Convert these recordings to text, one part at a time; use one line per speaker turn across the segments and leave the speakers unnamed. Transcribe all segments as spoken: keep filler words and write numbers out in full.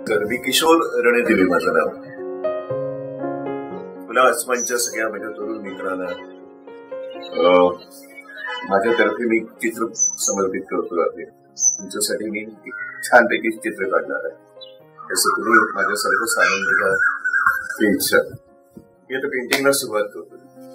तर मी किशोर रणदिवे माझं नाव. तुला आसमानच्या सगळ्या माझ्या तरुण मित्रांना माझ्यातर्फे मी चित्र समर्पित करतो आहे. तुमच्यासाठी मी एक छानपैकी चित्र काढणार आहे. तसं तुम्ही माझ्यासारखं सानंद घ्या पेंटच्या. मी आता पेंटिंगला सुरुवात करतो.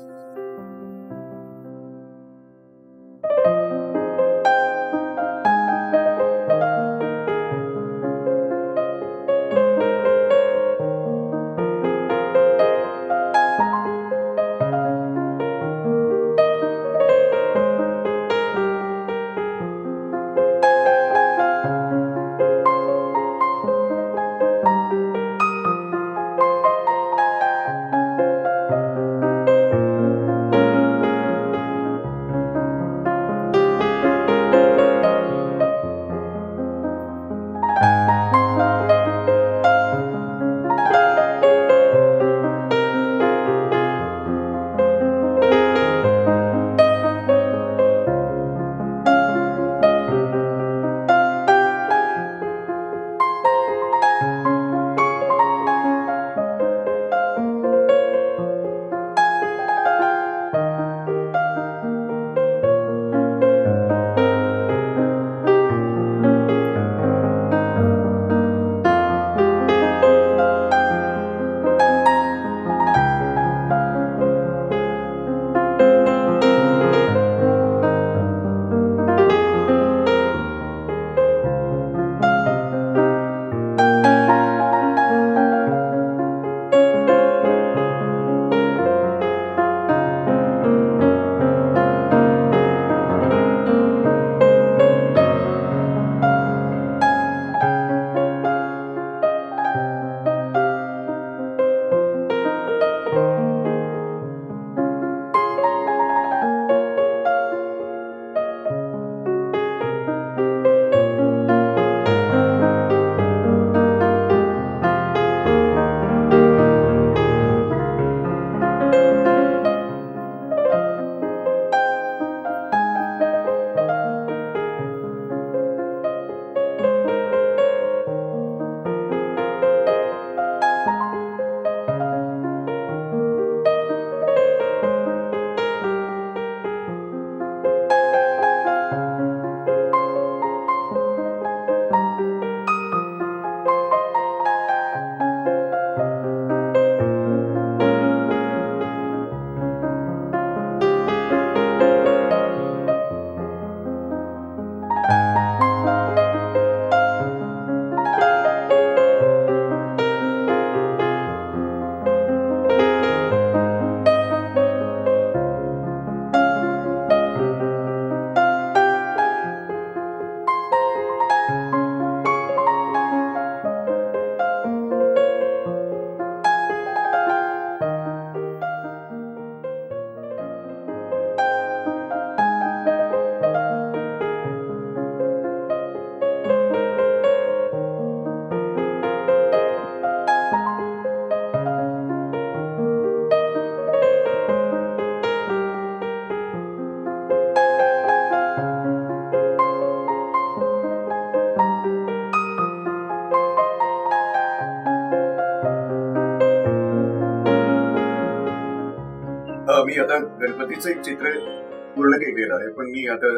मी आता गणपतीचं एक चित्र पूर्ण केलेलं आहे, पण मी आता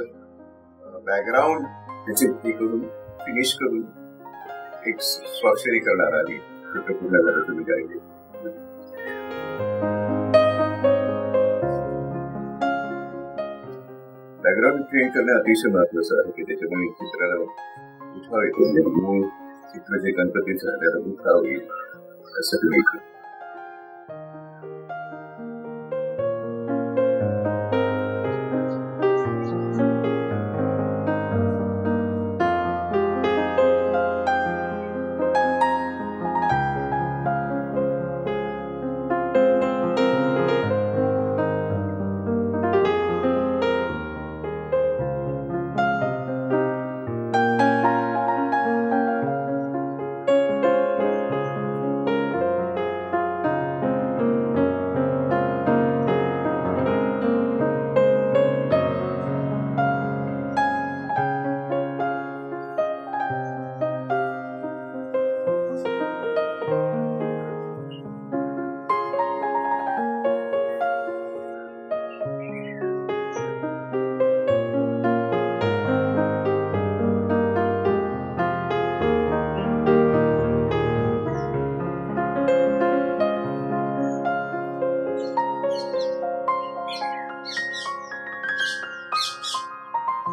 बॅकग्राऊंड त्याचे करून फिनिश करून एक स्वाक्षरी करणार आहे. चित्र पूर्ण झालं तुम्ही जायचे. बॅकग्राऊंड क्रिएट करणं अतिशय महत्वाचं आहे की त्याच्यामुळे चित्राला उठाव येतो. मूळ चित्र जे गणपतीचं आहे त्याला उठाव येईल असं तुम्ही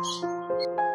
आहे.